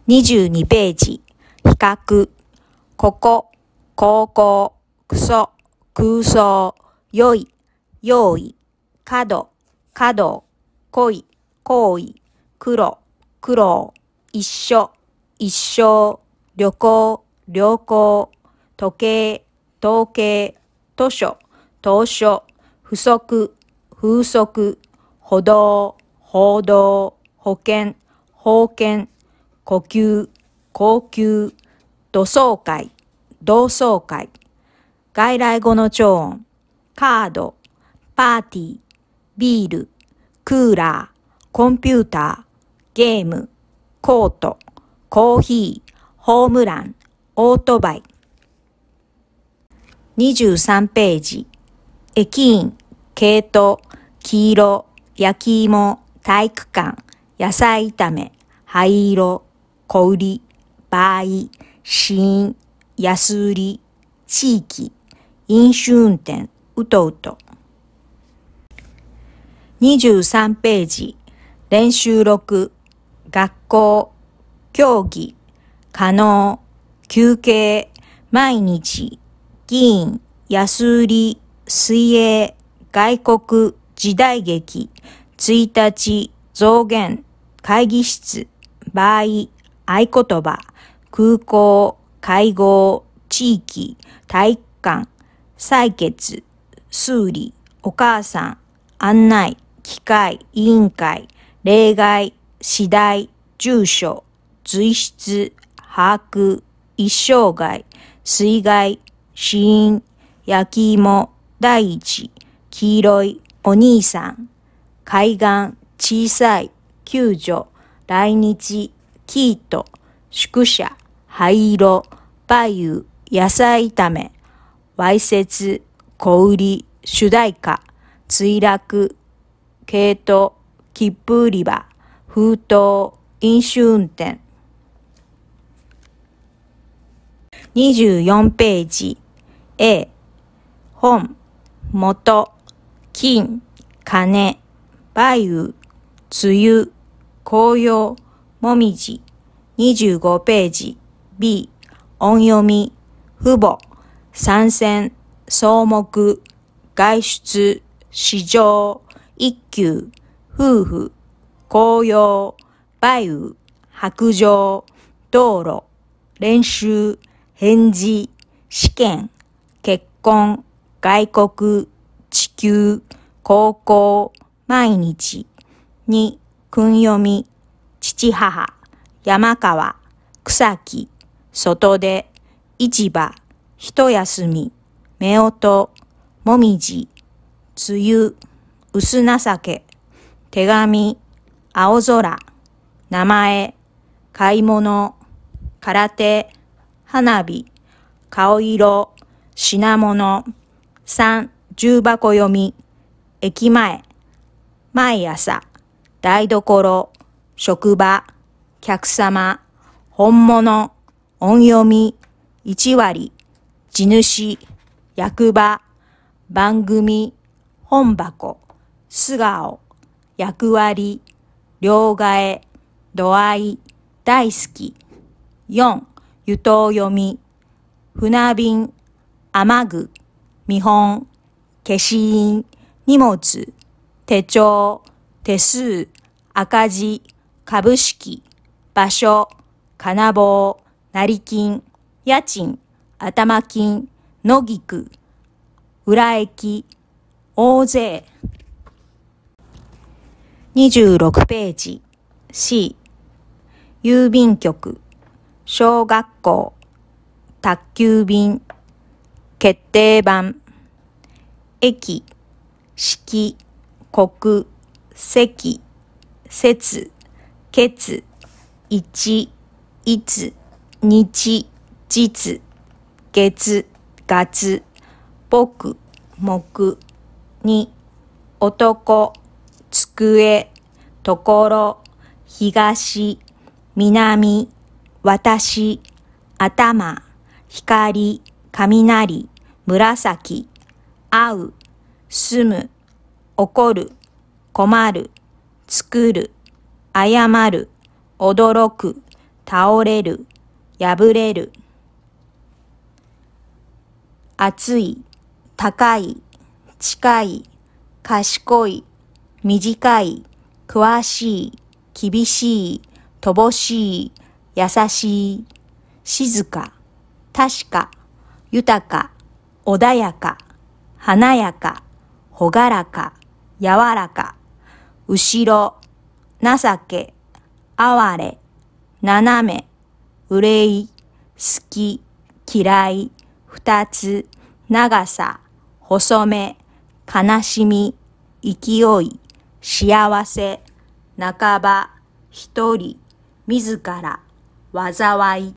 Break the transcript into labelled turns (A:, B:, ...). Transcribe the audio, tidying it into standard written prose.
A: 22ページ、比較、ここ、高校、クソ、空想、良い、用意、角、角、恋、行為、黒、苦労、一緒、一生、旅行、良好、時計、統計、図書、図書、不足、風速、歩道、報道、保険、封建、呼吸、高級、同窓会、同窓会、外来語の超音、カード、パーティー、ビール、クーラー、コンピューター、ゲーム、コート、コーヒー、ホームラン、オートバイ。23ページ、駅員、毛糸、黄色、焼き芋、体育館、野菜炒め、灰色、小売、倍、試飲、安売り、地域、飲酒運転、うとうと。23ページ、練習録、学校、競技、可能、休憩、毎日、議員、安売り、水泳、外国、時代劇、1日、増減、会議室、場合、合言葉、空港、会合、地域、体育館、採決、数理、お母さん、案内、機械、委員会、例外、次第、住所、随筆、把握、一生涯、水害、死因、焼き芋、第一、黄色い、お兄さん、海岸、小さい、救助、来日、キート、宿舎、灰色、梅雨、野菜炒め、わいせつ、小売、主題歌、墜落、毛糸、切符売り場、封筒、飲酒運転。24ページ、A、本、元、金、金、梅雨、梅雨、紅葉、もみじ。25ページ、B、音読み、父母、参戦、草木、外出、市場、一休、夫婦、紅葉、梅雨、白状、道路、練習、返事、試験、結婚、外国、地球、高校、毎日。2、訓読み、父母、山川、草木、外で、市場、一休み、夫婦、もみじ、梅雨、薄情け、手紙、青空、名前、買い物、空手、花火、顔色、品物。3、重箱読み、駅前、毎朝、台所、職場、客様、本物、音読み、1割、地主、役場、番組、本箱、素顔、役割、両替、度合い、大好き。4、湯湯読み、船便、雨具、見本、消印、荷物、手帳、手数、赤字、株式、場所、金棒、成金、家賃、頭金、野菊、裏駅、大勢。26ページ、C、郵便局、小学校、宅急便、決定版、駅、式、国、席、節、決、一、いつ、日、実、月、月、僕、木、に、男、机、ところ、東、南、私、頭、光、雷、紫、会う、住む、怒る、困る、作る、謝る、驚く、 倒れる、破れる。暑い、高い、近い、賢い、短い、詳しい、厳しい、乏しい、優しい。静か、確か、豊か、穏やか、華やか、ほがらか、柔らか。後ろ、情け、哀れ、斜め、憂い、好き、嫌い。二つ、長さ、細め、悲しみ、勢い、幸せ、半ば、一人、自ら、災い。